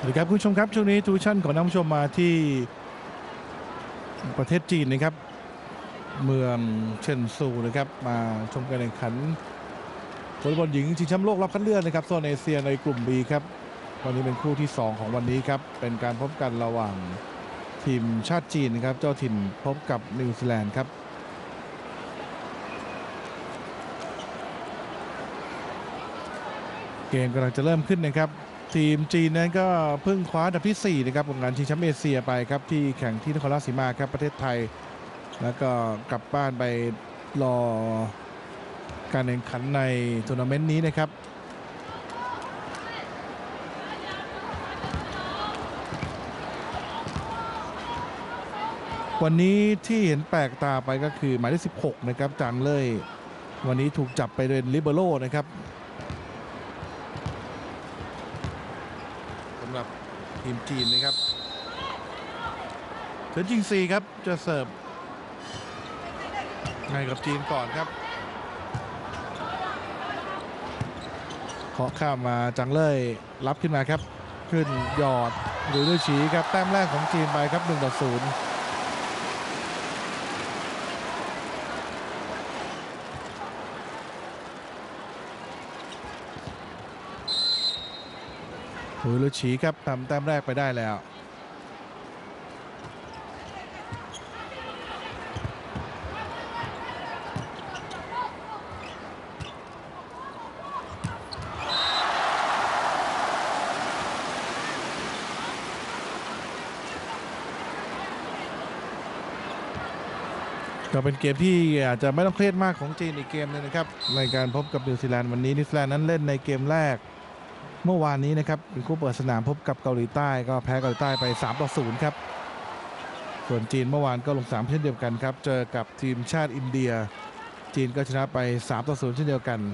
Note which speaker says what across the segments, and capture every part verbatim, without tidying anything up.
Speaker 1: สวัสดีครับคุณผู้ชมครับช่วงนี้ทูชั่นขอนำผู้ชมมาที่ประเทศจีนนะครับเมืองเฉินซูนะครับมาชมการแข่งขันวอลเลย์บอลหญิงชิงแชมป์โลกรอบคัดเลือกนะครับโซนเอเชียในกลุ่ม B ครับวันนี้เป็นคู่ที่สองของวันนี้ครับเป็นการพบกันระหว่างทีมชาติจีนนะครับเจ้าถิ่นพบกับนิวซีแลนด์ครับเกมกำลังจะเริ่มขึ้นนะครับทีมจีนนั้นก็เพิ่งคว้าอันดับที่สี่นะครับของงานชิงแชมป์เอเชียไปครับที่แข่งที่นครราชสีมาครับประเทศไทยแล้วก็กลับบ้านไปรอการแข่งขันในทัวร์นาเมนต์นี้นะครับวันนี้ที่เห็นแปลกตาไปก็คือหมายเลขสิบหกนะครับจางเล่ยวันนี้ถูกจับไปเป็นลิเบโร่นะครับสำหรับทีมจีนนะครับเฉินจิงซีครับจะเสิร์ฟให้กับจีนก่อนครับเคาะข้ามมาจังเล่ยรับขึ้นมาครับขึ้นหยอดหรือด้วยฉีครับแต้มแรกของจีนไปครับหนึ่งต่อศูนย์หรือด้วยฉีครับทำแต้มแรกไปได้แล้วก็เป็นเกมที่อาจจะไม่ต้องเครียดมากของจีนอีกเกมนึงนะครับในการพบกับนิวซีแลนด์วันนี้นิวซีแลนด์นั้นเล่นในเกมแรกเมื่อวานนี้นะครับเป็นคู่เปิดสนามพบกับเกาหลีใต้ก็แพ้เกาหลีใต้ไปสามต่อศูนย์ครับส่วนจีนเมื่อวานก็ลงสนามเช่นเดียวกันครับเจอกับทีมชาติอินเดียจีนก็ชนะไปสามต่อศูนย์เช่นเดียวกัน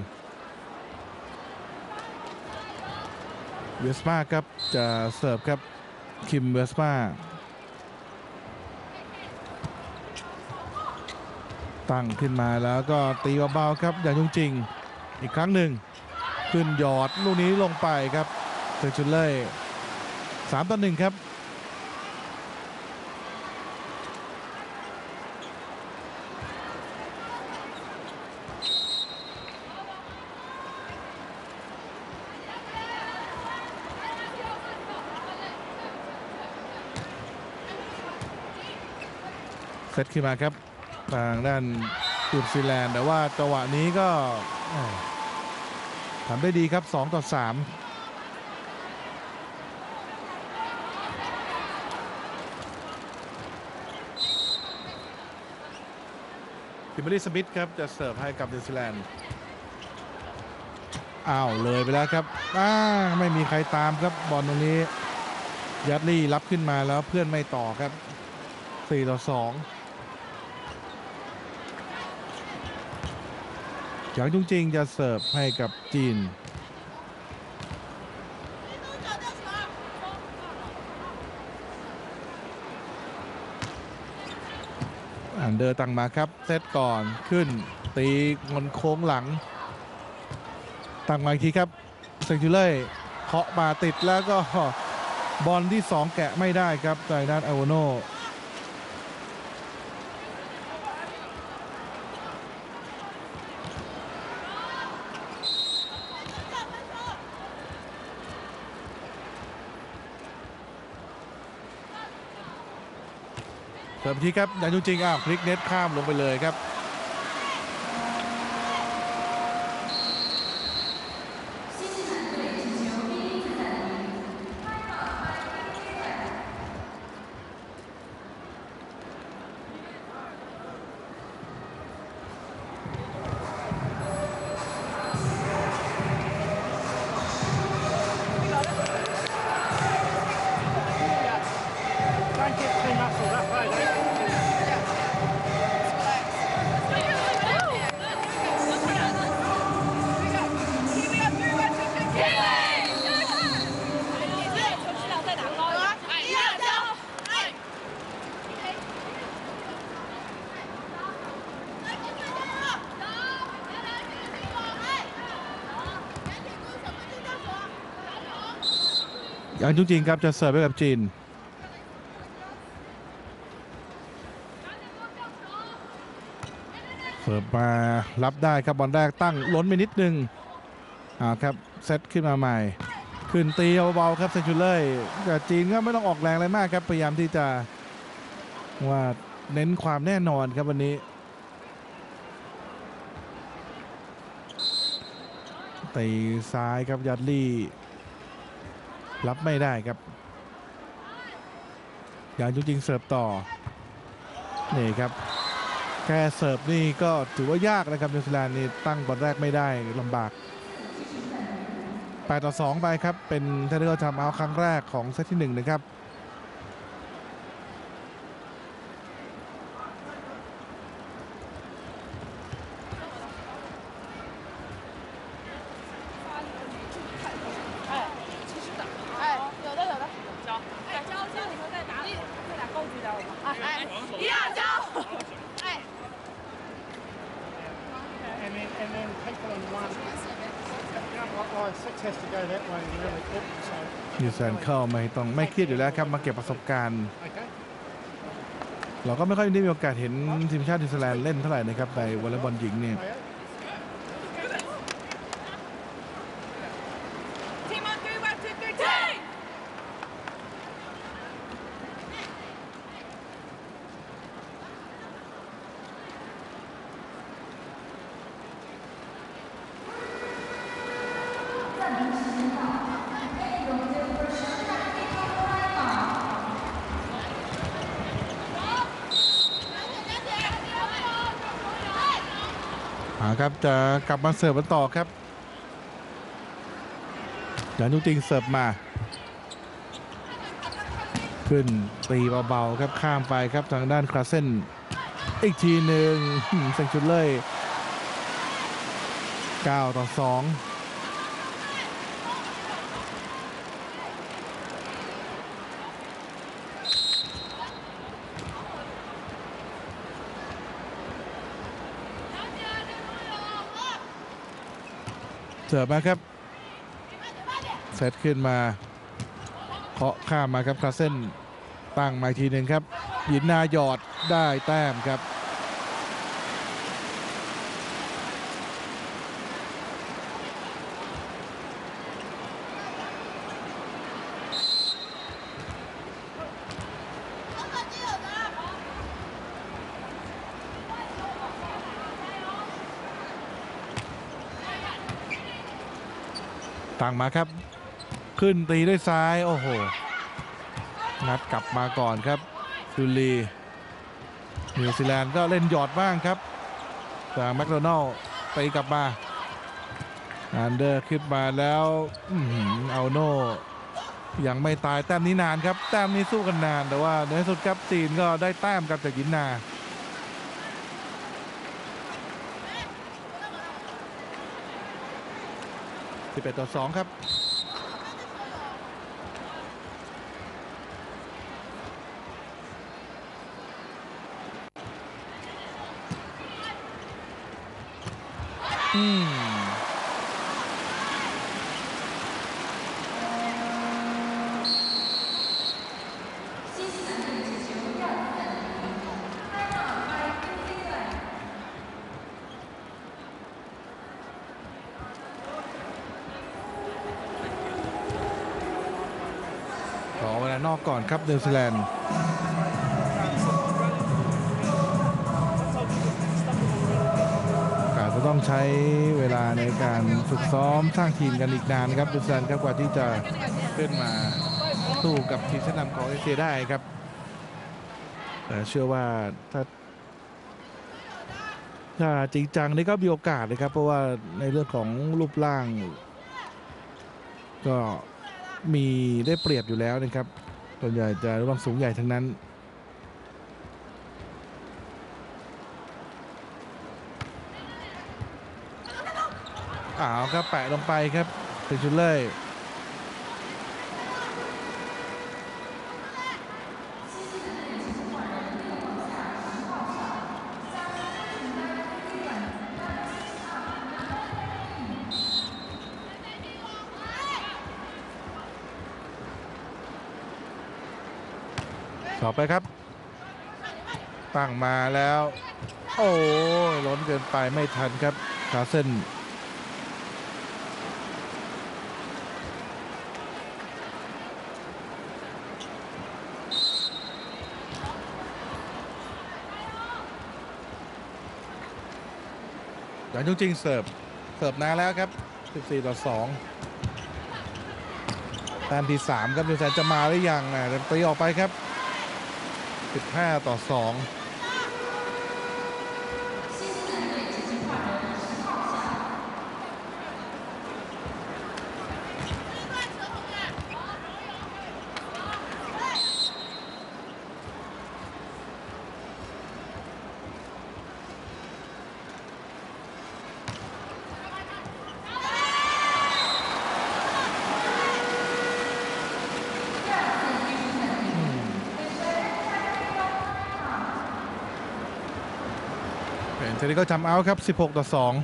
Speaker 1: เวสป้าครับจะเสิร์ฟครับคิมเวสป้าตั้งขึ้นมาแล้วก็ตีเบาๆครับอย่างยุ่งจริงอีกครั้งหนึ่งขึ้นหยอดลูกนี้ลงไปครับเซนชุนเล่สามต่อหนึ่งครับเซตขึ้นมาครับทางด้านนิวซีแลนด์แต่ว่าจังหวะนี้ก็ทำได้ดีครับสองต่อสามคิมเบอร์รี่สมิธครับจะเสิร์ฟให้กับนิวซีแลนด์อ้าวเลยไปแล้วครับอ้าไม่มีใครตามครับบอลตรงนี้ยัดลี่รับขึ้นมาแล้วเพื่อนไม่ต่อครับสี่ต่อสองหยางจุงจิงจะเสิร์ฟให้กับจีนอันเดอร์ตั้งมาครับเซตก่อนขึ้นตีงนโค้งหลังตั้งมาอีกทีครับเซงจูเล่เคาะมาติดแล้วก็บอลที่สองแกะไม่ได้ครับจากด้านอโวโนเสิร์ฟทีครับอย่างจริงอ้าวพลิกเน็ตข้ามลงไปเลยครับอย่างจริงๆครับจะเสิร์ฟให้กับจีนเสิร์ฟมารับได้ครับบอลแรกตั้งล้นไปนิดนึงอ่าครับเซตขึ้นมาใหม่ขึ้นตีเบาๆครับเซนจูเล่แต่จีนก็ไม่ต้องออกแรงอะไรมากครับพยายามที่จะว่าเน้นความแน่นอนครับวันนี้ตีซ้ายครับยัดลี่รับไม่ได้ครับอย่างจริงๆเสิร์ฟต่อนี่ครับแค่เสิร์ฟนี่ก็ถือว่ายากนะครับนิวซีแลนด์นี่ตั้งบอลแรกไม่ได้ลำบากแปดต่อสองไปครับเป็นเทเลอร์ทำเอาครั้งแรกของเซตที่หนึ่งนะครับนิวซีแลนด์เข้าไม่ต้องไม่เครียดอยู่แล้วครับมาเก็บประสบการณ์เราก็ไม่ค่อยได้มีโอกาสเห็นทีมชาตินิวซีแลนด์เล่นเท่าไหร่นะครับในวอลเลย์บอลหญิงเนี่ยครับจะกลับมาเสิร์ฟกันต่อครับอย่างนุ่งติงเสิร์ฟมาขึ้นตีเบาๆครับข้ามไปครับทางด้านคราเซนอีกทีหนึ่งเซงชุดเลยเก้าต่อสองเสิร์ฟมาครับเซตขึ้นมาเคาะข้ามมาครับคาเส้นตั้งมาทีหนึ่งครับหยินนาหยอดได้แต้มครับตั้งมาครับขึ้นตีด้วยซ้ายโอ้โหนัดกลับมาก่อนครับดูลีนิวซีแลนด์ก็เล่นหยอดบ้างครับจากแมคโดนัลด์ตีกลับมาอันเดอร์ขึ้นมาแล้วเอาโน่ยังไม่ตายแต้มนี้นานครับแต้มนี้สู้กันนานแต่ว่าในสุดครับจีนก็ได้แต้มกับจากยินนาสิบเอ็ดต่อสองครับอืมขอเวลานอกก่อนครับนิวซีแลนด์จะต้องใช้เวลาในการฝึกซ้อมสร้างทีมกันอีกนานครับนิวซีแลนด์ครับกว่าที่จะขึ้นมาสู้กับทีมชั้นนำของเอเชียได้ครับแต่เชื่อว่าถ้าถ้าจริงจังนี่ก็มีโอกาสเลยครับเพราะว่าในเรื่องของรูปร่างก็มีได้เปรียบอยู่แล้วนะครับส่วนใหญ่จะรูปร่างสูงใหญ่ทั้งนั้นอ้าวครับแปะลงไปครับเป็นชุดเล่ยต่อไปครับตั้งมาแล้วโอ้ยล้นเกินไปไม่ทันครับคาเซนอย่างจริงๆเสิร์ฟเสิร์ฟนานแล้วครับสิบสี่ต่อสองแต้มที่สามครับนิวซีแลนด์จะมาหรือยังนะตีออกไปครับสิบห้าต่อสองเทนนิสก็ทำเอาครับสิบหกต่อสอง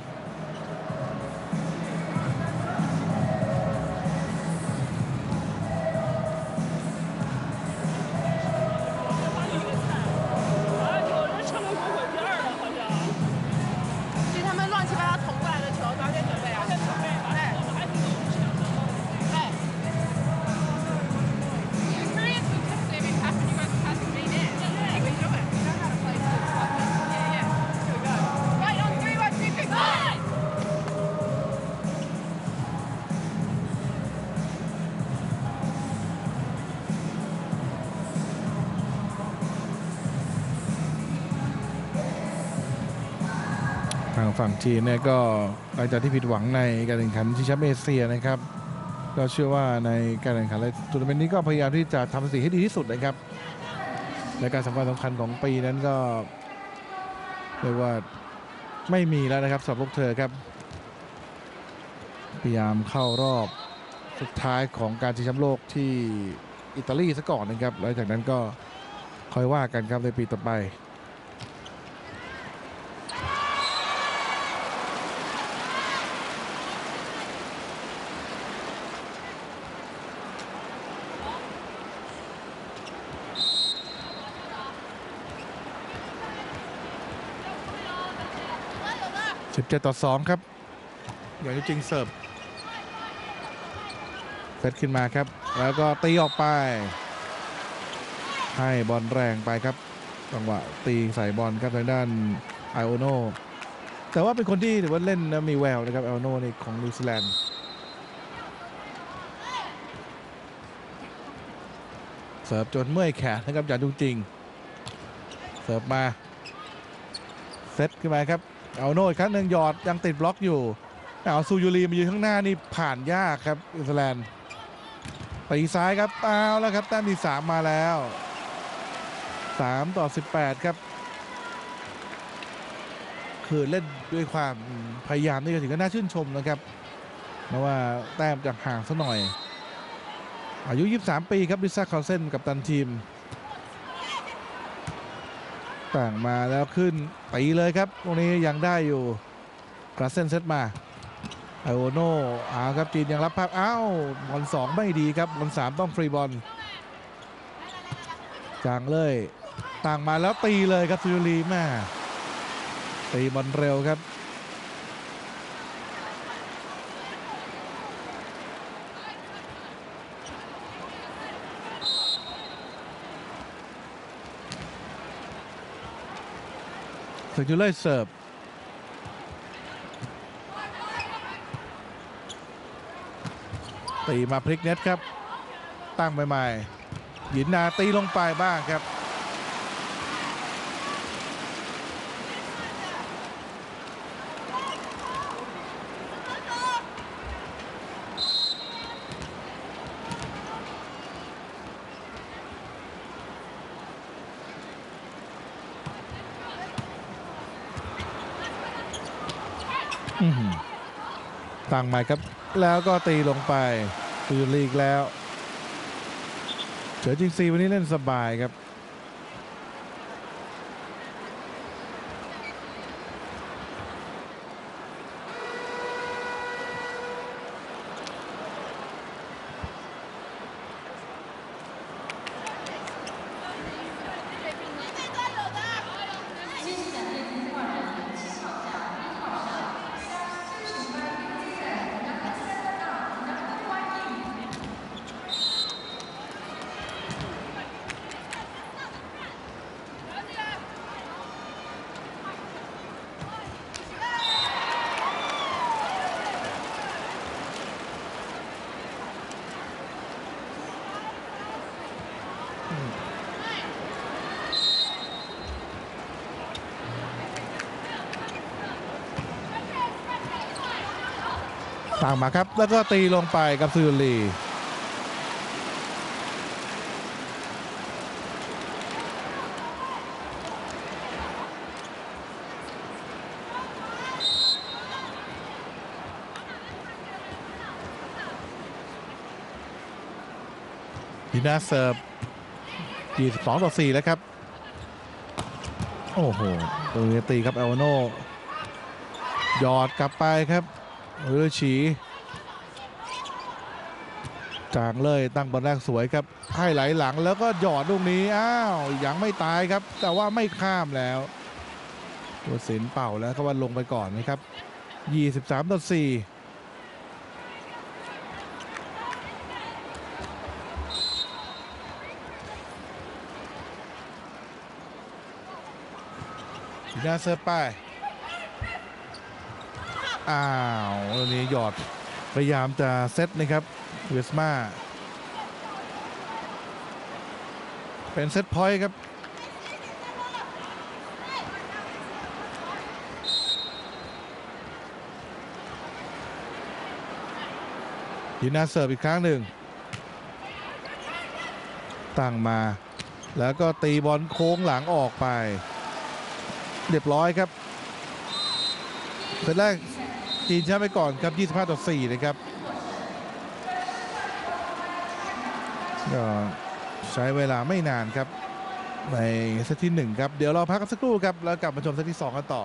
Speaker 1: ทางฝั่งจีนเนี่ยก็หลังจากที่ผิดหวังในการแข่งขันชิงแชมป์เอเชียนะครับก็เชื่อว่าในการแข่งขันในทัวร์นาเมนต์นี้ก็พยายามที่จะทำสถิติให้ดีที่สุดนะครับในการสำคัญสำคัญของปีนั้นก็เรียกว่าไม่มีแล้วนะครับสำหรับพวกเธอครับพยายามเข้ารอบสุดท้ายของการชิงแชมป์โลกที่อิตาลีซะก่อนนะครับหลังจากนั้นก็ค่อยว่ากันครับในปีต่อไปสิบเจ็ดต่อสองครับอย่างจริงเสิร์ฟเซตขึ้นมาครับแล้วก็ตีออกไปให้บอลแรงไปครับจังหวะตีใส่บอลครับทางด้านไอโอโนแต่ว่าเป็นคนที่ถือว่าเล่นนะมีแววนะครับไอโอโนนี่ของนิวซีแลนด์เสิร์ฟจนเมื่อยแขนนะครับอย่างจริงเสิร์ฟมาเซตขึ้นมาครับเอาโน่อีกครั้งหนึ่งหยอดยังติดบล็อกอยู่เอาซูยูรีมายืนข้างหน้านี่ผ่านยากครับนิวซีแลนด์ตีซ้ายครับเอาแล้วครับแต้มที่สามมาแล้วสามต่อสิบแปดครับคือเล่นด้วยความพยายามนี่ก็ถือว่าน่าชื่นชมนะครับเพราะว่าแต้มจากห่างซะหน่อยอายุยี่สิบสามปีครับลิซ่าคาเซนกับตันทีมต่างมาแล้วขึ้นตีเลยครับตรงนี้ยังได้อยู่กราเซนเซตมาไอโอโน่อาครับจีนยังรับภาพอ้าวบอลสองไม่ดีครับบอลสามต้องฟรีบอลจางเลยต่างมาแล้วตีเลยครับซูยูรีแม่ตีบอลเร็วครับซูยูรีเสิร์ฟตีมาพลิกเน็ตครับตั้งใหม่ๆหยินนาตีลงไปบ้างครับตั้งใหม่ครับแล้วก็ตีลงไปซูรีอีกแล้วเฉยจริงซีวันนี้เล่นสบายครับต่างมาครับแล้วก็ตีลงไปกับซิลลีทีน่าเซิร์ฟยี่สิบสองต่อสี่แล้วครับโอ้โหตรงนี้ตีครับเอลโนหยอดกลับไปครับเรือฉีจางเลยตั้งบอลแรกสวยครับให้ไหลหลังแล้วก็หยอดลูกนี้อ้าวยังไม่ตายครับแต่ว่าไม่ข้ามแล้วตัวสินเป่าแล้วก็ว่าลงไปก่อนนะครับยี่สิบสามต่อสี่ทีน่าเซิร์ฟไปอ้าวตรงนี้หยอดพยายามจะเซตนะครับเวสมาเป็นเซตพอยต์ครับทีน่าเสิร์ฟอีกครั้งหนึ่งตั้งมาแล้วก็ตีบอลโค้งหลังออกไปเรียบร้อยครับเซตแรกจีนชนะไปก่อนครับยี่สิบห้าต่อสี่นะครับก็ใช้เวลาไม่นานครับในเซตที่หนึ่งครับเดี๋ยวเราพักกันสักครู่ครับแล้วกลับมาชมเซตที่สองกันต่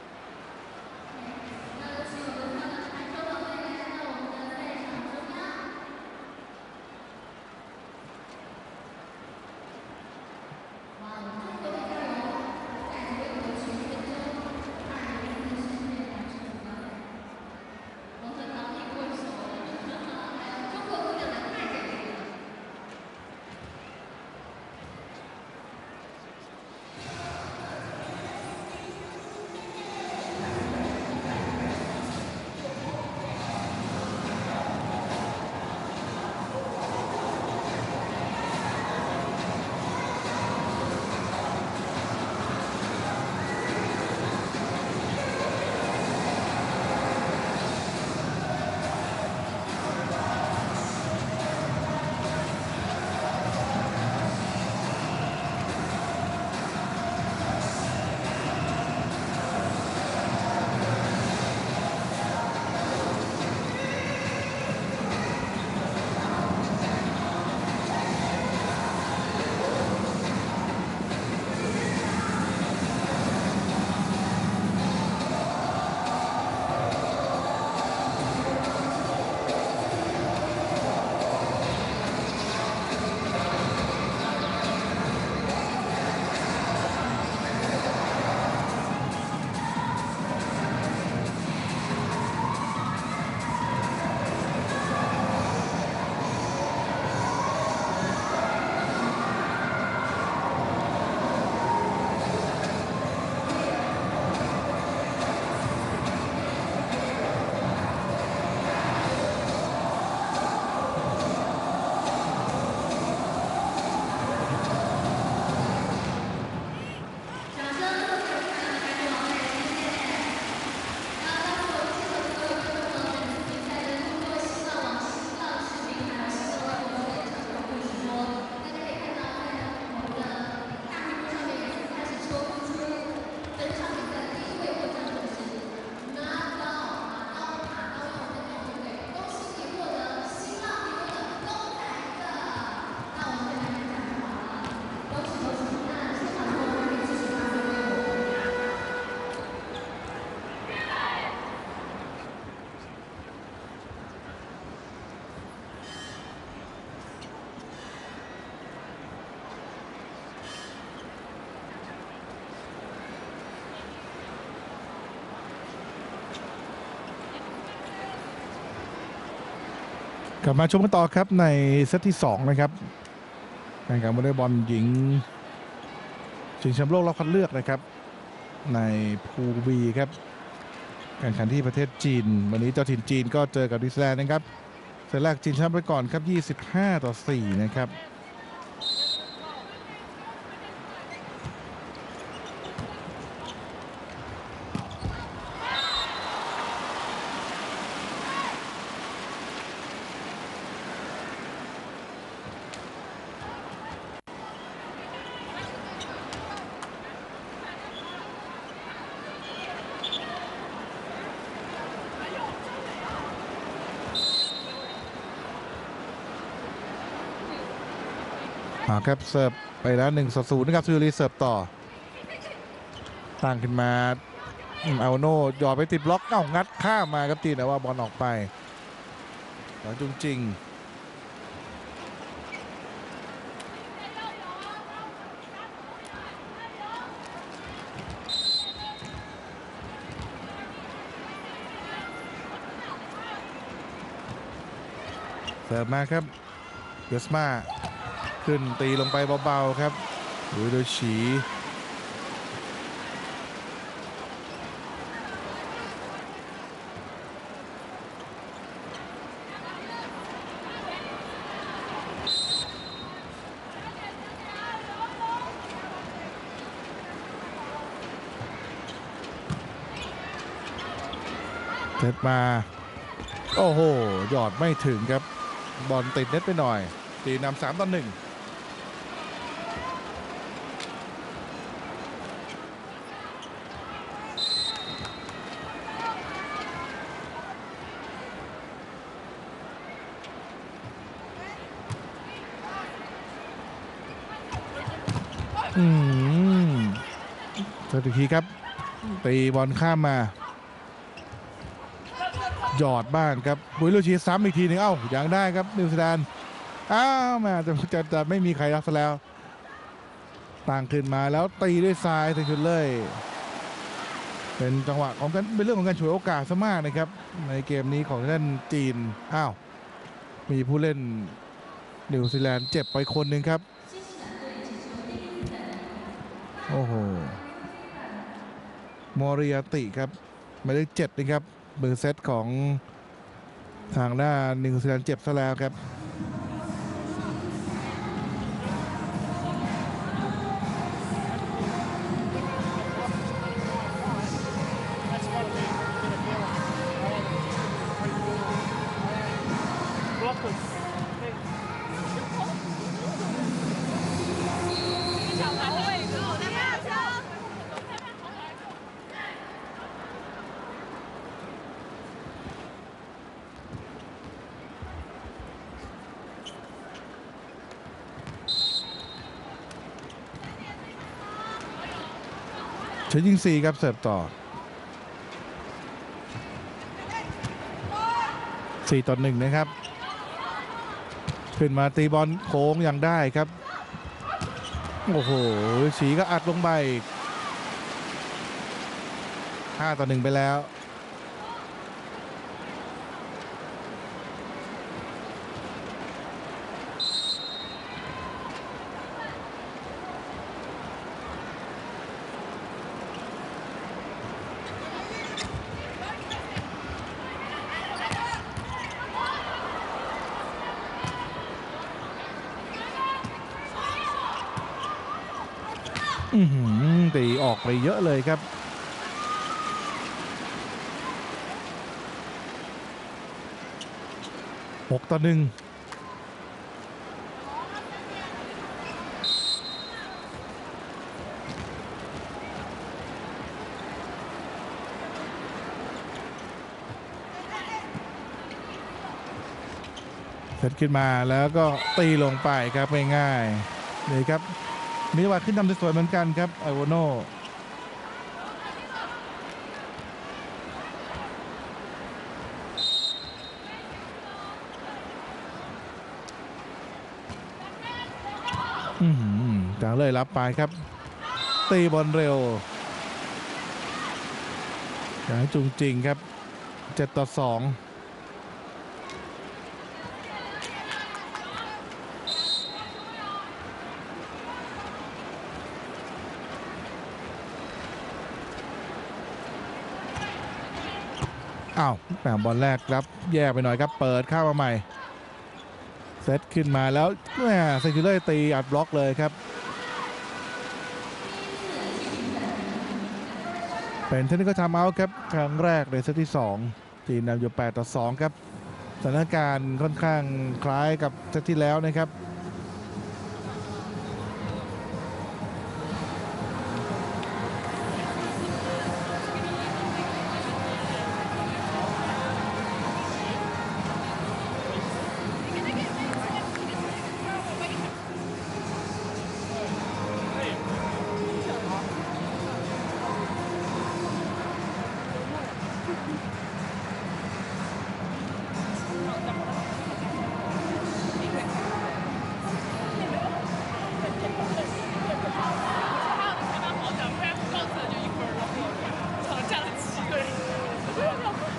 Speaker 1: อกลับมาชมกันต่อครับในเซตที่สองนะครับในการวอลเลย์บอลหญิงชิงแชมป์โลกรอบคัดเลือกนะครับในพูล บีครับแข่งขันที่ประเทศจีนวันนี้เจ้าถิ่นจีนก็เจอกับนิวซีแลนด์นะครับเซตแรกจีนชนะไปก่อนครับยี่สิบห้าต่อสี่นะครับาครับเสิร์ฟไปแล้วหนึ่งต่อศูนย์นะครับซิลิเสิร์ฟต่อตั้งขึ้นมาเอาโน่หยอดไปติดบล็อกเอ้างัดข้ามมาครับจีนแต่ว่าบอลออกไปแล้วจุงจริงเสิร์ฟมาครับเยสมาขึ้นตีลงไปเบาๆครับดูโดยฉีเซตมาโอ้โหหยอดไม่ถึงครับบอลติดเน็ตไปหน่อยตีนำสามต่อหนึ่งอืมเซตอีกทีครับตีบอลข้ามมาหยอดบ้างครับบุยลูชีซ้ำอีกทีหนึ่งเอ้ายังได้ครับนิวซีแลนด์อ้าวแม่จะจะจะไม่มีใครรับซะแล้วต่างขึ้นมาแล้วตีด้วยซ้ายถึงจุดเลยเป็นจังหวะของกันเป็นเรื่องของการฉวยโอกาสซะมากนะครับในเกมนี้ของท่านจีนอ้าวมีผู้เล่นนิวซีแลนด์เจ็บไปคนหนึ่งครับโอ้โหมอริยาติครับไม่ได้เจ็บนะครับมือเซตของทางด้านนิวซีแลนด์เจ็บซะแล้วครับเชยิงซีครับเสิร์ฟต่อสี่ต่อหนึ่งนะครับขึ้นมาตีบอลโค้งยังได้ครับโอ้โหฉีก็อัดลงไปห้าต่อหนึ่งไปแล้วตีออกไปเยอะเลยครับหกต่อหนึ่งเซตขึ้นมาแล้วก็ตีลงไปครับง่ายๆนี่ครับมีจังหวะขึ้นทำสวยๆเหมือนกันครับไอโวโน่จางเลยรับไปครับตีบอลเร็วจางจุงจริงครับเจ็ดต่อสองอ้าวแหมบอลแรกครับแย่ไปหน่อยครับเปิดเข้ามาใหม่เซตขึ้นมาแล้วแหมเซนจูเลอร์ตีอัดบล็อกเลยครับเป็นเทคนิคไทม์เอาท์ครับครั้งแรกในเซตที่สองจีนนำอยู่แปดต่อสองครับสถานการณ์ค่อนข้างคล้ายกับเซตที่แล้วนะครับ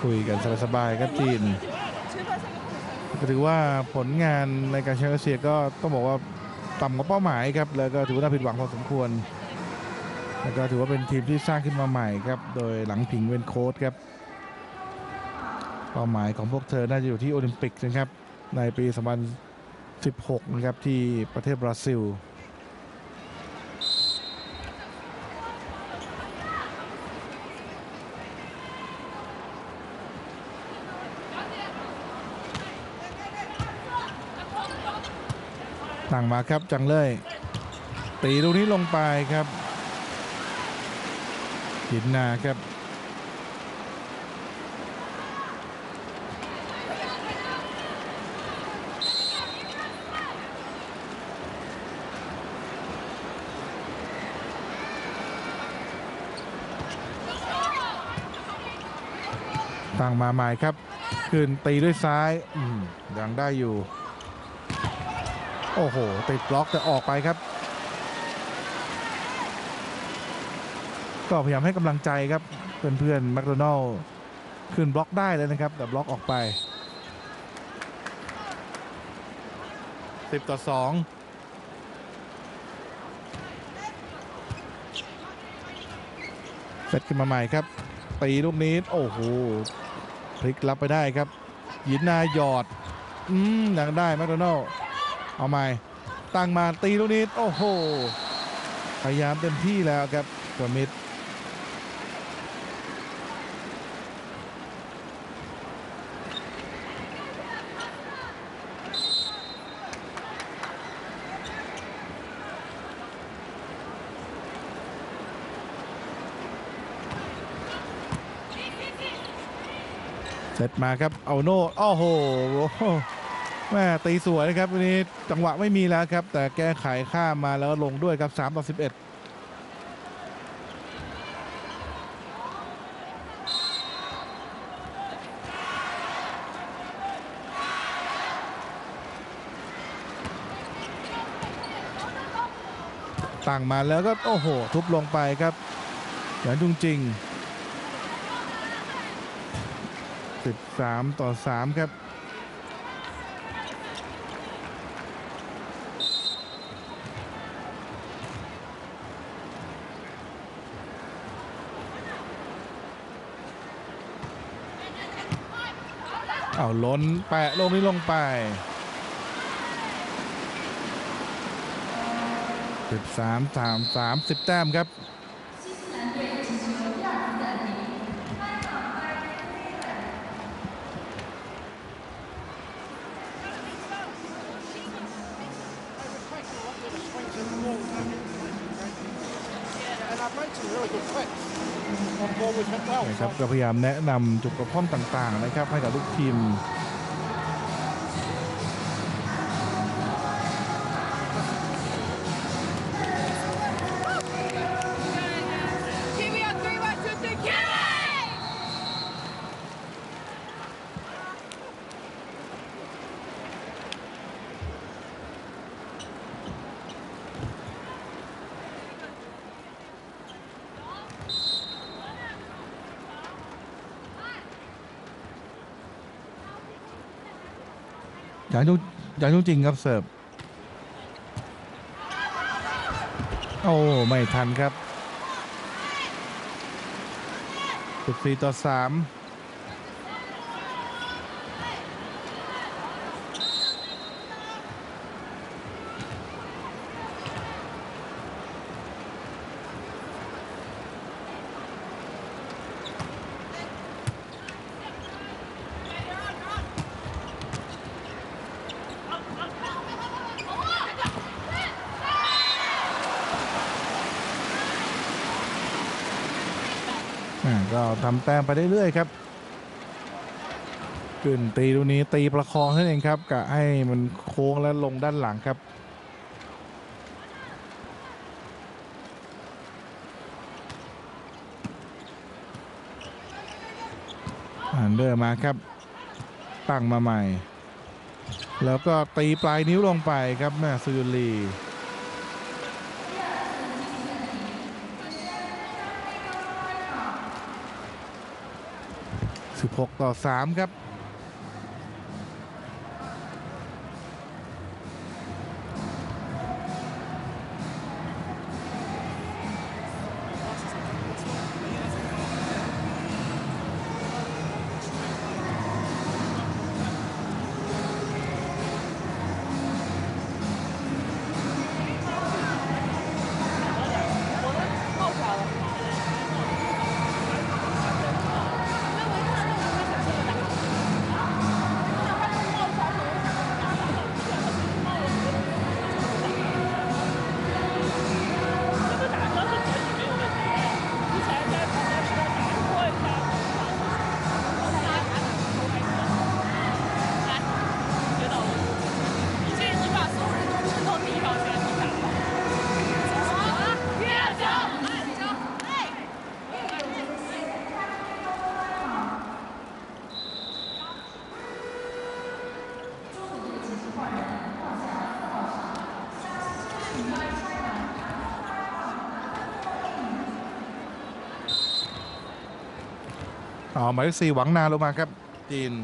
Speaker 1: คุยกันสบายๆครับจีนก็ถือว่าผลงานในการแชมป์เอเชียก็ต้องบอกว่าต่ำกว่าเป้าหมายครับแล้วก็ถือว่าน่าผิดหวังพอสมควรแล้วก็ถือว่าเป็นทีมที่สร้างขึ้นมาใหม่ครับโดยหลังผิงเป็นโค้ชครับเป้าหมายของพวกเธอน่าจะอยู่ที่โอลิมปิกนะครับในปีสองพันสิบหกนะครับที่ประเทศบราซิลตั้งมาครับจังเลยตีลูกนี้ลงไปครับหินนาครับตั้งมาใหม่ครับขึ้นตีด้วยซ้ายยังได้อยู่โอ้โหติดบล็อกแต่ออกไปครับก็พยายามให้กำลังใจครับเพื่อนๆแมคโดนัลด์ขึ้นบล็อกได้เลยนะครับแต่บล็อกออกไปสิบต่อสองเซตขึ้นมาใหม่ครับตีลูกนี้โอ้โหพลิกรับไปได้ครับยินนาหยอดอืมยังได้แมคโดนัลด์เอาใหม่ตั้งมาตีลูกนี้โอ้โหพยายามเต็มที่แล้วครับสมิธเสร็จมาครับเอาโน่โอ้โหแม่ตีสวยครับวันนี้จังหวะไม่มีแล้วครับแต่แก้ไขข้ามมาแล้วลงด้วยครับสามต่อสิบเอ็ดตั้งมาแล้วก็โอ้โหทุบลงไปครับอย่างจริงๆสิบสามต่อสามครับเอาล้นแปะลงนี้ลงไปสิบสาม สาม สามสิบแต้มครับนะครับก็พยายามแนะนำจุดบกพร่องต่างๆนะครับให้กับลูกทีมอย่างจุอย่างจริงครับเสิร์ฟโอ้ไม่ทันครับสิบสี่ต่อสามก็ทำแต้มไปเรื่อยๆครับขึ้นตีลูกนี้ตีประคองนั่นเองครับกะให้มันโค้งแล้วลงด้านหลังครับอันเดอร์มาครับตั้งมาใหม่แล้วก็ตีปลายนิ้วลงไปครับแม่ซูยุลีสิบหกต่อสามครับอ๋อหมายเลขสี่หวังนาลงมาครับจีน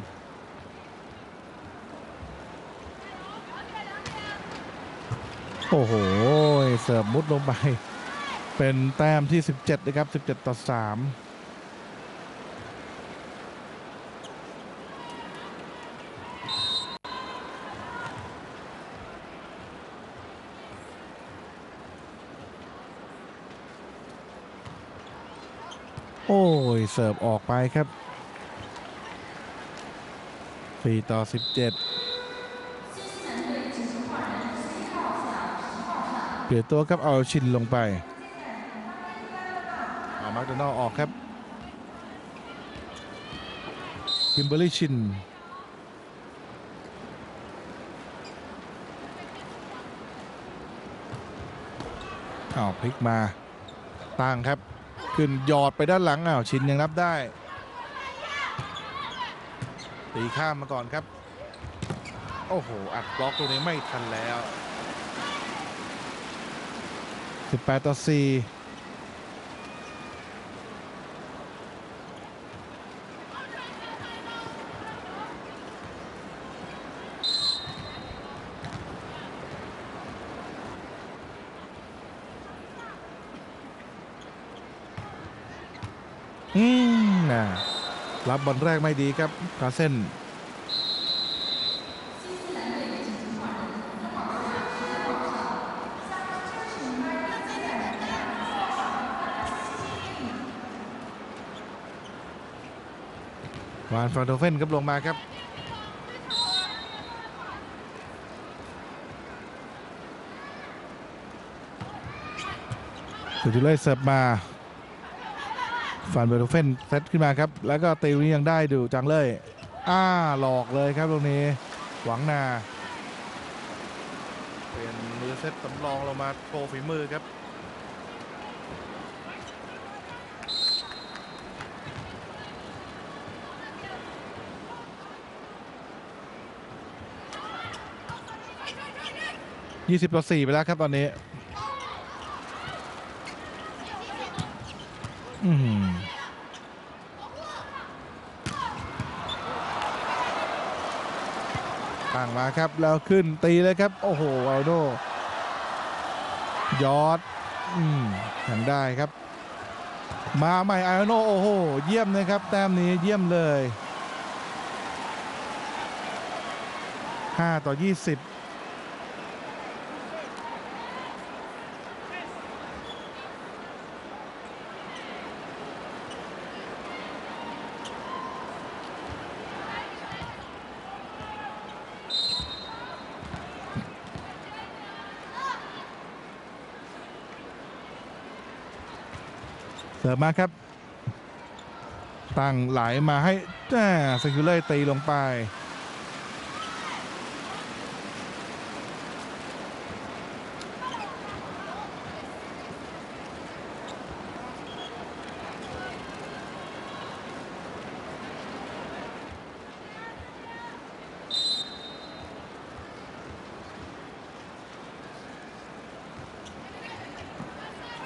Speaker 1: โอ้โหเสิร์ฟมุดลงไปเป็นแต้มที่สิบเจ็ดนะครับสิบเจ็ดต่อสามโอ้ยเสิร์ฟออกไปครับสี่ต่อสิบเจ็ดเปลี่ยนตัวครับเอาชินลงไปเอามาร์คโดนัลออกครับคิมเบอร์รี่ชินเอาพลิกมาตั้งครับขึ้นหยอดไปด้านหลังอ้าวชินยังรับได้ตีข้ามมาก่อนครับโอ้โหอัดบล็อกตัวนี้ไม่ทันแล้วสิบแปดต่อสี่อืมนะรับบอลแรกไม่ดีครับคาเซ่นวานฟรานโดเฟนครับลงมาครับสุดที่เลยเสิร์ฟมาฟานเบอร์โดเฟนเซตขึ้นมาครับแล้วก็ตีนี้ยังได้ดูจังเลยอ้าหลอกเลยครับตรงนี้หวังนาเป็นมือเซตสำรองลงมาโชว์ฝีมือครับยี่สิบต่อสี่ไปแล้วครับตอนนี้อืมตั้งมาครับแล้วขึ้นตีเลยครับโอ้โหอัลโดยอดอืมยังได้ครับมาใหม่อัลโดโอ้โหเยี่ยมเลยครับแต้มนี้เยี่ยมเลยห้าต่อยี่สิบเสิร์ฟมาครับตั้งไหลมาให้แจ้สกิลเลอร์ตีลงไป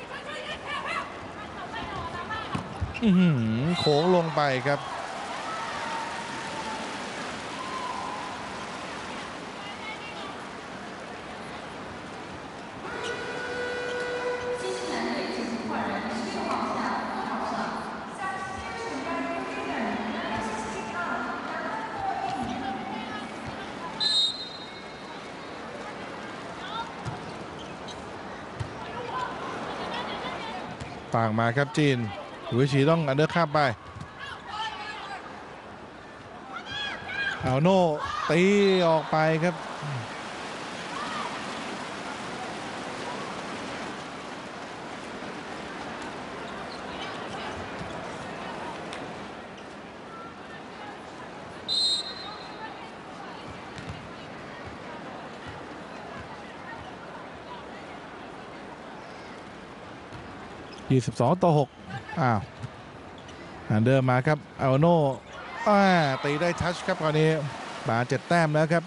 Speaker 1: โค้งลงไปครับฝากมาครับจีนหลุยส์ฉีต้องอันเดอร์ข้ามไปเอาโน่ตีออกไปครับยี่สิบสองต่อหกอ้าวอันเดอร์มาครับเอาโน่ตีได้ทัชครับตอนนี้บาเจ็ดแต้มแล้วครับ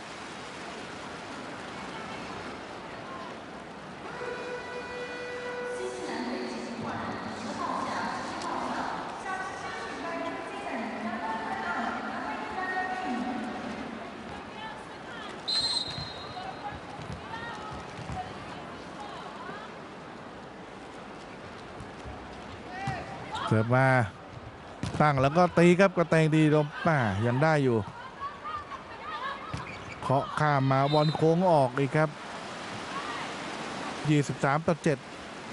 Speaker 1: เสิร์ฟมาตั้งแล้วก็ตีครับกระแตงดีลมป่ายังได้อยู่เคาะข้ามมาบอลโค้งออกอีกครับยี่สิบสามต่อเจ็ด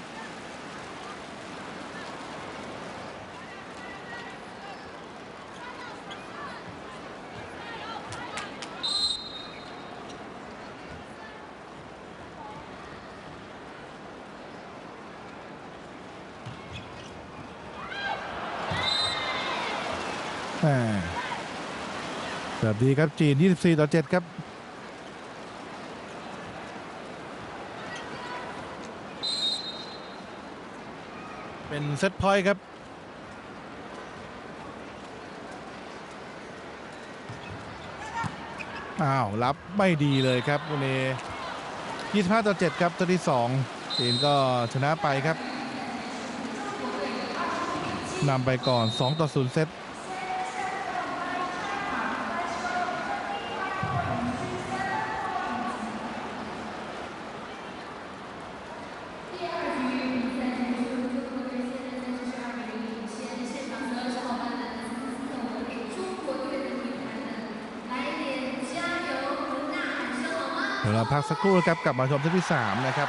Speaker 1: เสิร์ฟดีครับจีนยี่สิบสี่ต่อเจ็ดครับเป็นเซตพอยต์ครับอ้าวรับไม่ดีเลยครับวันนี้ยี่สิบห้าต่อเจ็ดครับตัวที่สองจีนก็ชนะไปครับนำไปก่อนสองต่อศูนย์เซตเดี๋ยวเราพักสักครู่ครับกลับมาชมเซตที่สามนะครับ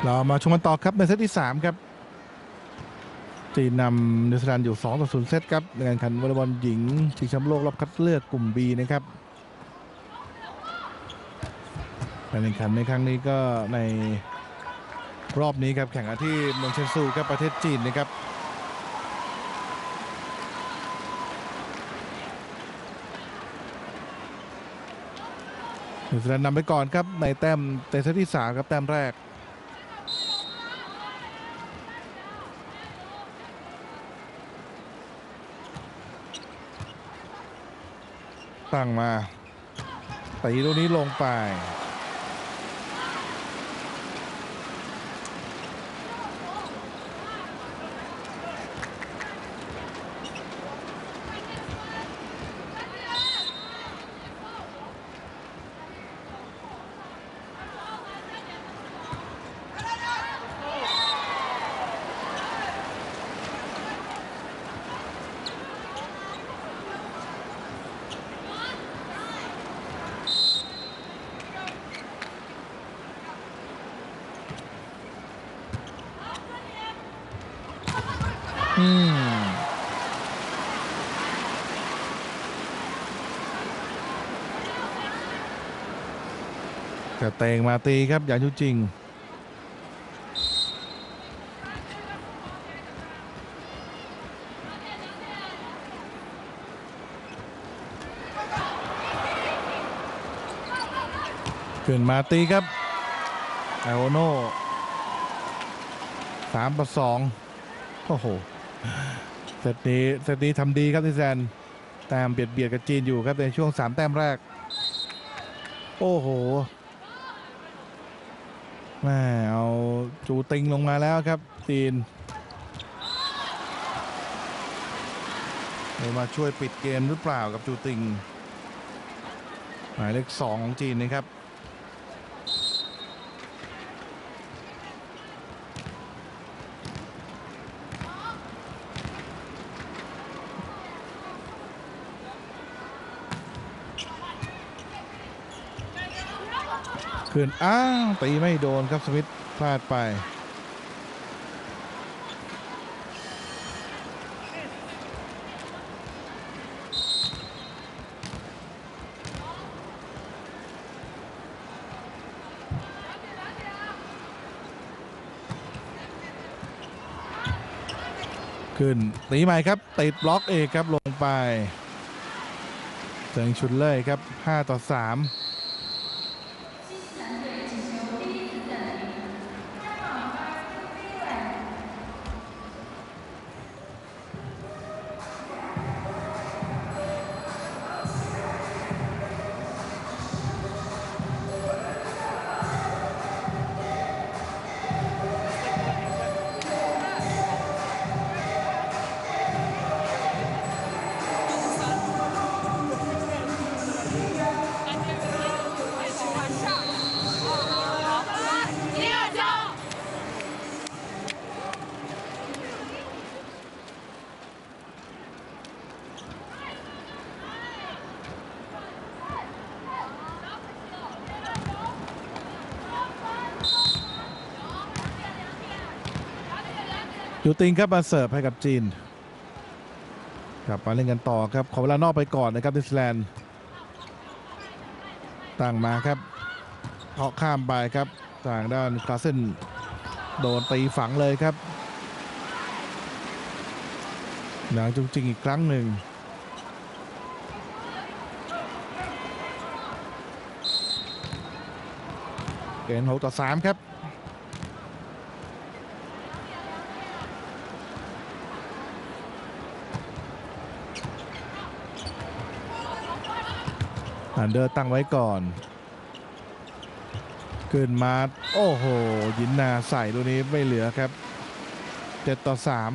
Speaker 1: เรามาชมกันต่อครับในเซตที่สามครับจีนนำนิวซีแลนด์อยู่สองต่อศูนย์เซตครับในการแข่งขันวอลเลย์บอลหญิงชิงแชมป์โลกรอบคัดเลือกกลุ่ม บี นะครับการแข่งขันในครั้งนี้ก็ในรอบนี้ครับแข่งกันที่เมืองเชียงซูครับประเทศจีนนะครับนิวซีแลนด์นำไปก่อนครับในแต้มในเซตที่สามครับแต้มแรกตั้งมาตีตรงนี้ลงไปอืมกระเตงมาตีครับอย่างชุจริงขึ้นมาตีครับไอโอโน่สามต่อสองโอ้โหเซตนี้เซตนี้ทำดีครับนิวซีแลนด์แต้มเบียดเบียดกับจีนอยู่ครับในช่วงสามแต้มแรกโอ้โหแม่เอาจูติงลงมาแล้วครับจีนเลยมาช่วยปิดเกมหรือเปล่ากับจูติงหมายเลขสองของจีนนะครับขึ้นอ้าวตีไม่โดนครับสมิธพลาดไปขึ้นตีใหม่ครับติดบล็อกเอกครับลงไปเจิงชุนเล่ยครับห้าต่อสามยูติงครับมาเสิร์ฟให้กับจีนกลับมาเล่นกันต่อครับขอเวลานอกไปก่อนนะครับนิวซีแลนด์ตั้งมาครับเคาะข้ามไปครับทางด้านคลาสเซนโดนตีฝังเลยครับหนังจุงจริงอีกครั้งหนึ่งเกมหกต่อสามครับอันเดอร์ตั้งไว้ก่อนขึ้นมาโอ้โหยินนาใส่ตัวนี้ไม่เหลือครับเจ็ดต่อสาม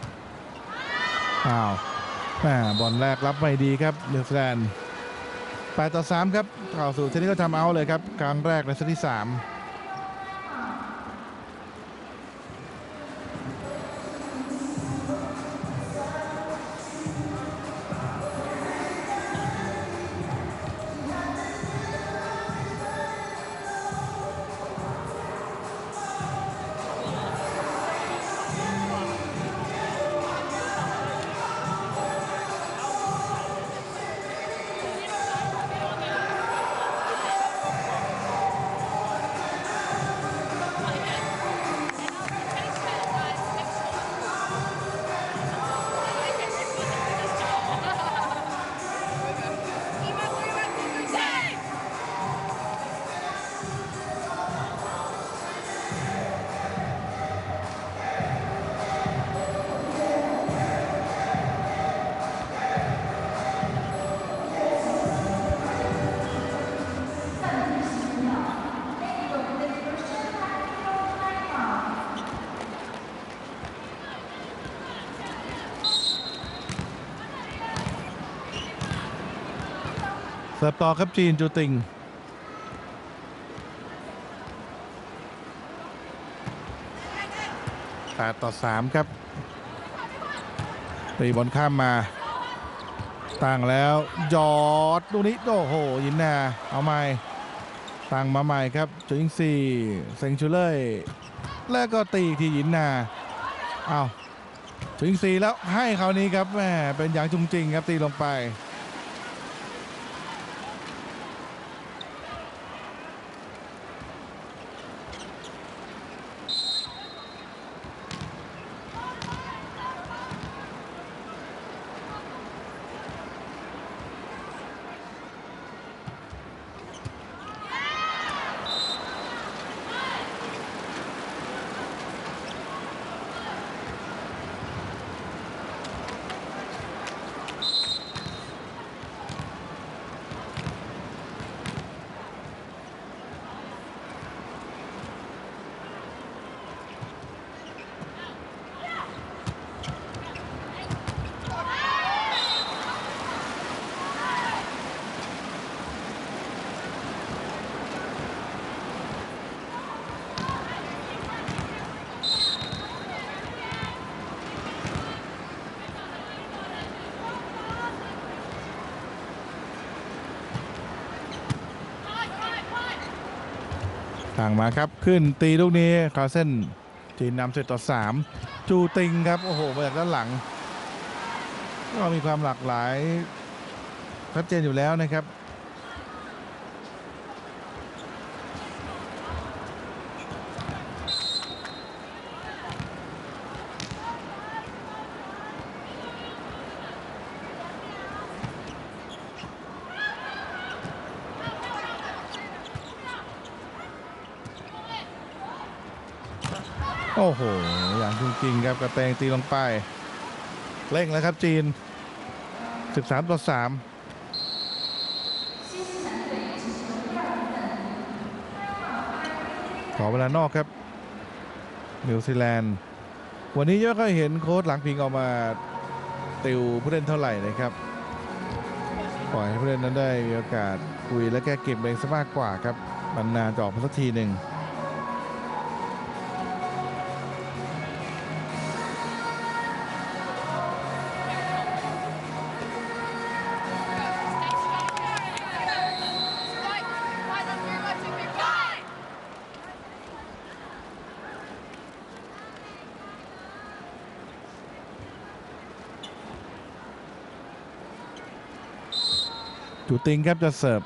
Speaker 1: อ้าวแม่บอลแรกรับไม่ดีครับนิวซีแลนด์แปดต่อสามครับเข้าสู่เซตที่เขาทำเอาเลยครับกลางแรกในเซตที่สามเสิร์ฟต่อครับจีนจูติงแปดต่อสามครับตีบอลข้ามมาตั้งแล้วยอดลูกนี้โอ้โหยินนาเอาใหม่ตั้งมาใหม่ครับจูยิงซีเซ็งชูเล่ยแล้วก็ตีที่ยินนาเอาจูยิงซีแล้วให้คราวนี้ครับแหมเป็นอย่างจุงจริงครับตีลงไปทางมาครับขึ้นตีลูกนี้คาเส้นจีนนำเซตต่อสามจูติงครับโอ้โหมาจากด้านหลังก็มีความหลากหลายชัดเจนอยู่แล้วนะครับโอ้โหอย่างจริงๆครับกระแตงตีลงไปเร่งแล้วครับจีนสิบสามต่อสามขอเวลานอกครับนิวซีแลนด์วันนี้ยังไม่ค่อยเห็นโค้ชหลังพิงออกมาติวผู้เล่นเท่าไหร่นะครับปล่อยให้ผู้เล่นนั้นได้มีโอกาสคุยและแก้เกมเองซะมากกว่าครับนานๆจะออกมาสักทีหนึ่งจูติงครับจะเสิร์ฟ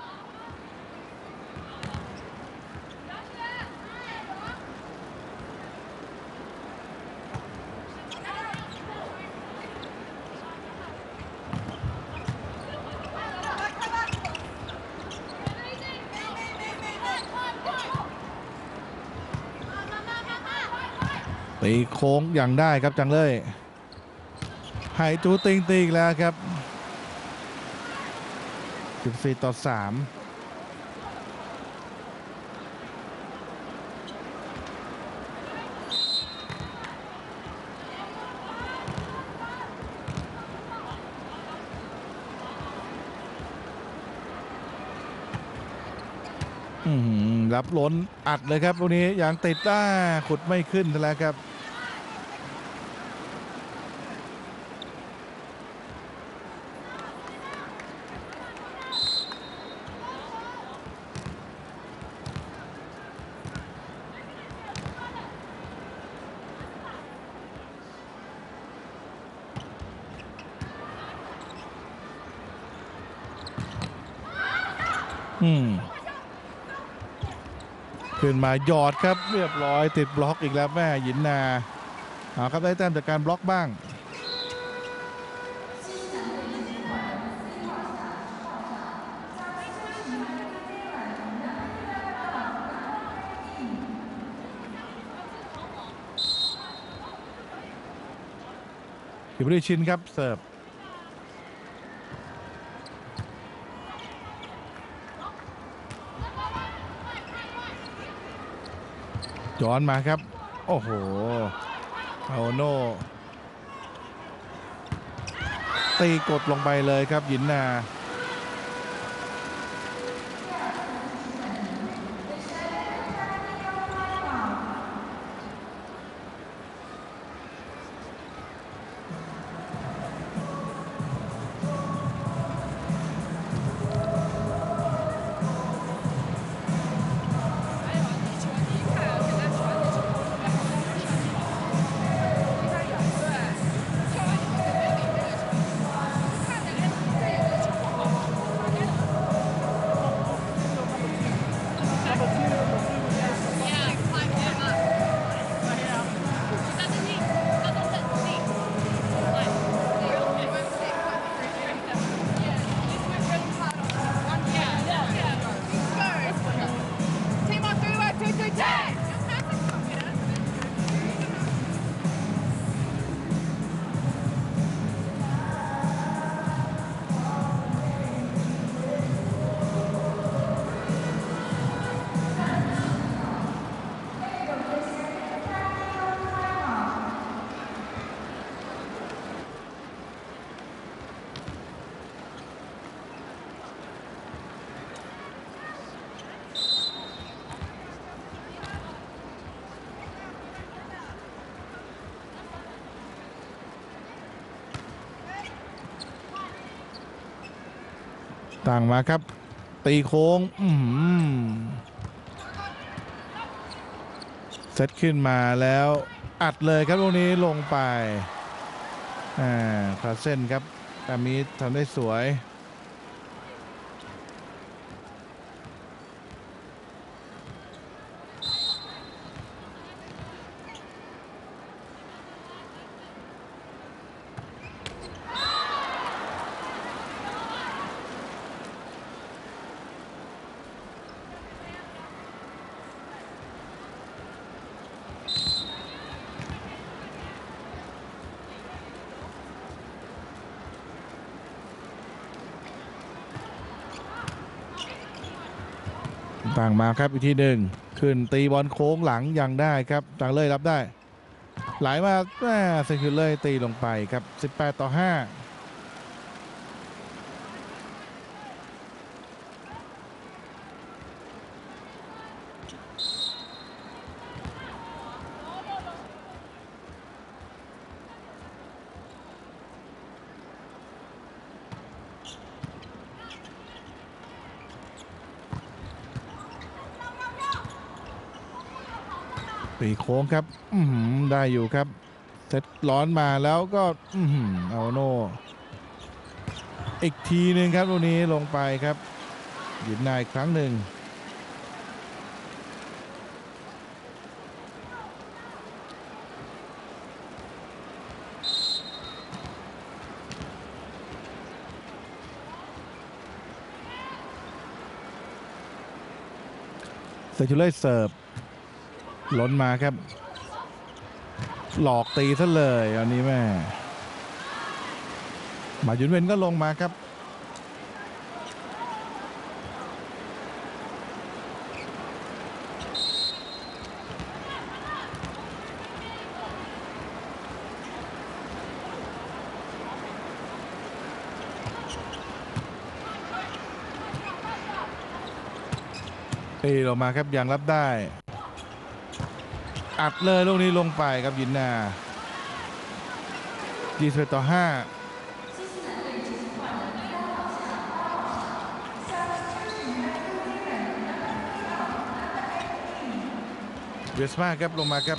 Speaker 1: ตีโค้งอย่างได้ครับจังเลยให้จูติงตีอีกแล้วครับสิบสี่ต่อสามรับล้นอัดเลยครับตรงนี้อย่างติดต้าขุดไม่ขึ้นแล้วครับอืมขึ้นมาหยอดครับเรียบร้อยติดบล็อกอีกแล้วแม่หยินนาเอาครับได้แต้มจากการบล็อกบ้างอิบริชินครับเสิร์ฟย้อนมาครับโอ้โหเอาโน่ตีกดลงไปเลยครับหยินนาต่างมาครับตีโค้งเซตขึ้นมาแล้วอัดเลยครับตรงนี้ลงไปอ่าคาเส้นครับแต่มีทำได้สวยต่างมาครับอีกทีหนึ่งขึ้นตีบอลโค้งหลังยังได้ครับจางเลยรับได้ไหลมาแม่เซคิวเลยตีลงไปครับสิบแปดต่อห้าตีโค้งครับได้อยู่ครับเซตร้อนมาแล้วก็เอาโน่อีกทีหนึ่งครับตรงนี้ลงไปครับหยิบนายครั้งหนึ่งเซจูเล่เสิร์ฟล้นมาครับหลอกตีซะเลยอันนี้แม่มายุนเวนก็ลงมาครับตีออกมาครับยังรับได้อัดเลยลูกนี้ลงไปครับยินนายี่สิบเอ็ดต่อห้าเวสมาครับลงมาครับ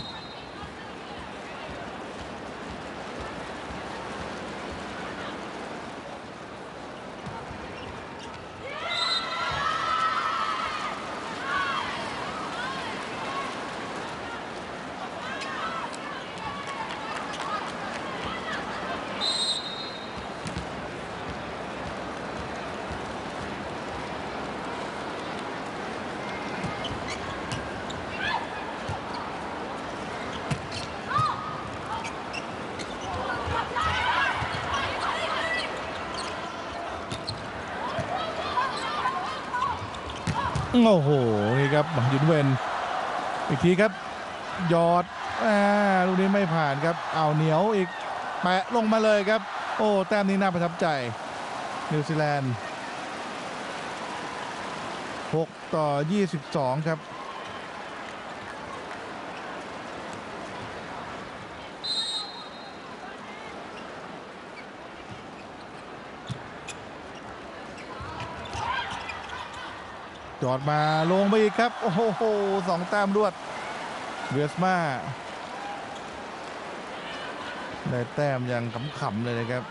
Speaker 1: โอ้โหนี่ครับยุนเวนอีกทีครับยอดอ่าลูกนี้ไม่ผ่านครับเอาเหนียวอีกแปะลงมาเลยครับโอ้แต้มนี้น่าประทับใจนิวซีแลนด์หกต่อยี่สิบสองครับจอดมาลงไปอีกครับโอ้โหสองแต้มรวดเวสมาได้แต้มยังขำๆเลยนะครับ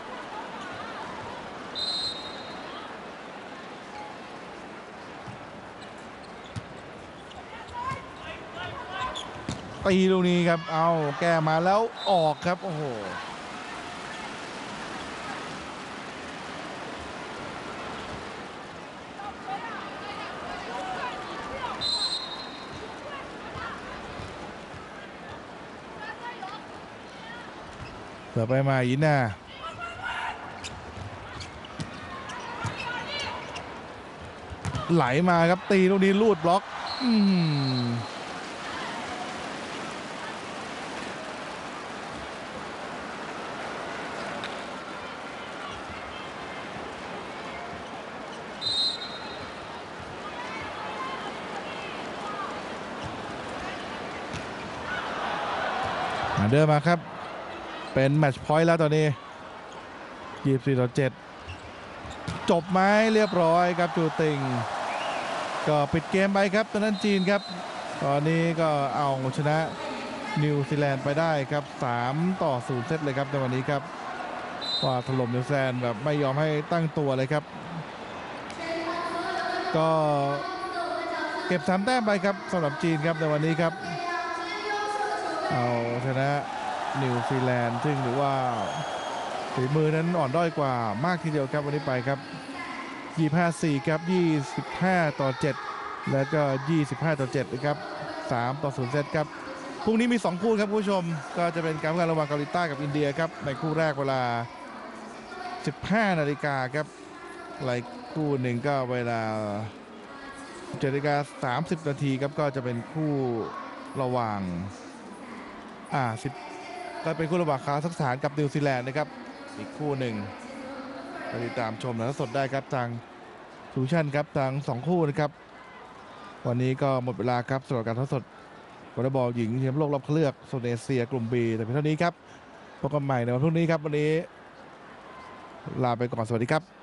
Speaker 1: ตีลูกนี้ครับเอาแก้มาแล้วออกครับโอ้โหเปิดไปมายินนาไหลมาครับตีลูกนี้ลูดบล็อกอืมเดินมาครับเป็นแมตช์พอยต์แล้วตอนนี้ยี่สิบสี่ต่อเจ็ดจบไหมเรียบร้อยครับจูติงก็ปิดเกมไปครับตอนนั้นจีนครับตอนนี้ก็เอาชนะนิวซีแลนด์ไปได้ครับสามต่อศูนย์เซตเลยครับในวันนี้ครับว่าถล่มนิวซีแลนด์แบบไม่ยอมให้ตั้งตัวเลยครับก็เก็บสามแต้มไปครับสำหรับจีนครับในวันนี้ครับเอาชนะนิวซีแลนด์ซึ่งหรือว่าฝีมือนั้นอ่อนด้อยกว่ามากทีเดียวครับวันนี้ไปครับยี่สิบห้า สี่ครับยี่สิบห้าต่อเจ็ดแล้วก็ยี่สิบห้าต่อเจ็ดนะครับสามต่อศูนย์เซตครับพรุ่งนี้มีสองคู่ครับผู้ชมก็จะเป็นการแข่งระหว่างเกาหลีใต้กับอินเดียครับในคู่แรกเวลาสิบห้านาฬิกาครับหลายคู่หนึ่งก็เวลาเจ็ดนาฬิกาสามสิบนาทีครับก็จะเป็นคู่ระหว่างอ่าสิบก็เป็นคู่ระหว่างคาซัคสถานกับนิวซีแลนด์นะครับอีกคู่หนึ่งติดตามชมและสดได้ครับทางทูชั่นครับทางสองคู่นะครับวันนี้ก็หมดเวลาครับสำหรับการทดสอบวอลเลย์บอลหญิงแชมป์โลกรอบคัดเลือกโซนเอเชียกลุ่ม B แต่เพียงเท่านี้ครับพบกันใหม่ในวันพรุ่งนี้ครับวันนี้ลาไปก่อนสวัสดีครับ